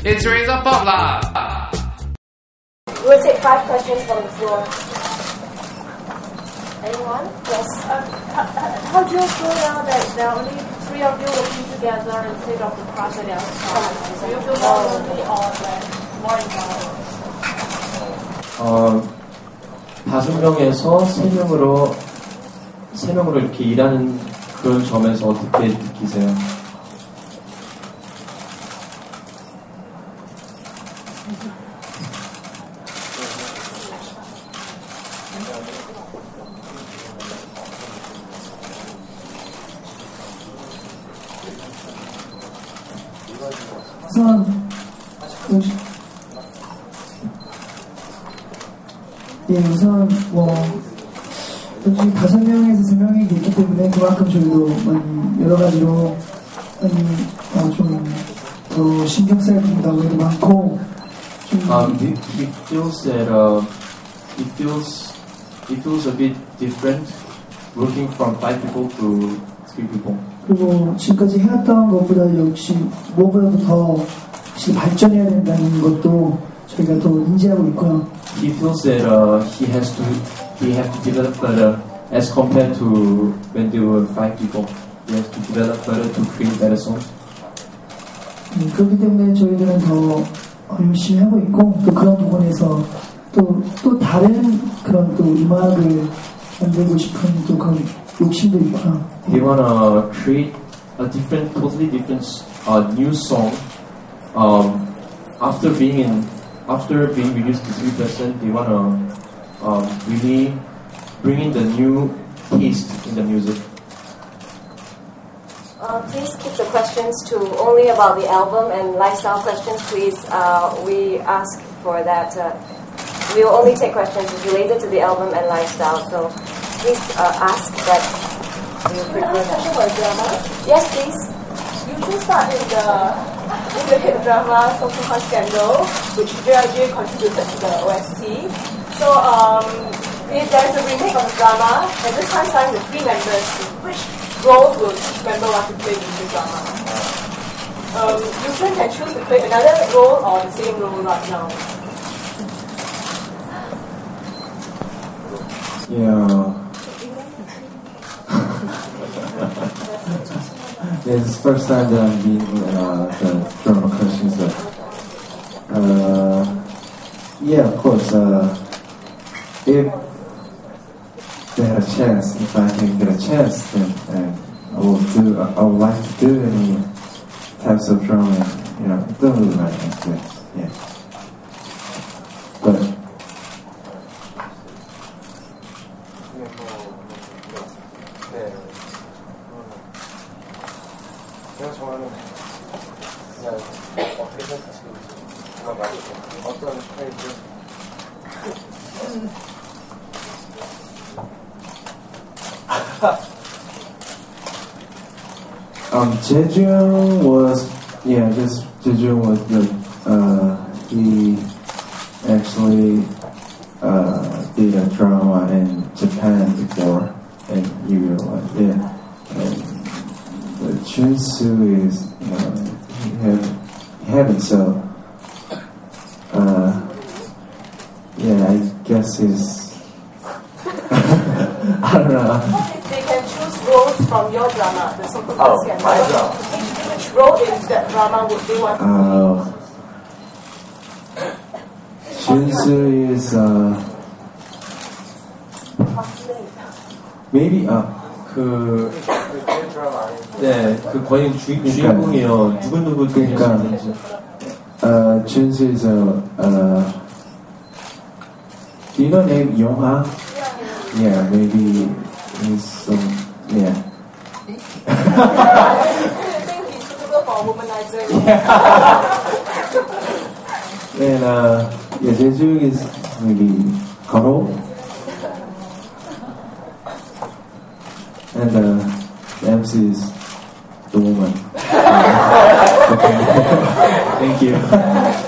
It's Razor Pop lah. We'll take 5 questions from the floor. Anyone? Yes. How do you feel now that there are only 3 of you working together instead of the project outside? Do you feel more lonely or like more involved? 5명에서 3명으로 이렇게 일하는 그런 점에서 어떻게 느끼세요? 우선 여기 5명에서 3명이 있기 때문에 그만큼 저희도 많이 여러 가지로 좀 더 신경 써야 된다고 해도 많고 He feels that it feels a bit different working from 5 people to 3 people. 그리고 지금까지 해왔던 것보다 역시 무엇보다도 더 역시 발전해야 된다는 것도 저희가 더 인지하고 있고요. He feels that he has to develop further as compared to when there were 5 people. He has to develop further to create better songs. 그렇기 때문에 저희들은 더 열심히 하고 있고 또 그런 부분에서 또 다른 그런 또 음악을 만들고 싶은 또 그런 욕심도 있고요. They wanna create a different, totally different new song. After being released to 3%, they wanna really bring in the new taste in the music. Please keep the questions to only about the album and lifestyle questions, please. We ask for that. We will only take questions related to the album and lifestyle, so please ask that. Can I ask a question for drama? Yes, please. You should start in the hit drama So-Called Scandal, which JRJ contributed to the OST. So, if there is a remake of the drama, and this time starring with 3 members, which role will each member want to play in the drama? You can choose to play another role or the same role right now. Yeah. It's the first time that I'm being the drama questions. Yeah, of course. If they had a chance, if I can get a chance, then I would like to do any types of drama. It don't really matter. Yeah. But 제가 좋아하는 그냥 어떻게 생각하시는지 정말 많이 어떤 스타일이죠? Jejun was Jejun was he actually did a drama in Japan before, and he realized, and Chunsu is he haven't, so I guess he's I don't know. They can choose roles from your drama, the So-Called Scandal. Which role in that drama would they want to play? Chunsu is maybe 그 거의 주인공이요. 누구 그러니까 Chunsu is do you know name Yongha? Yeah, maybe he's some I think he's suitable for a womanizer. And Jeju is maybe Karo. And the MC is the woman. Okay. Thank you.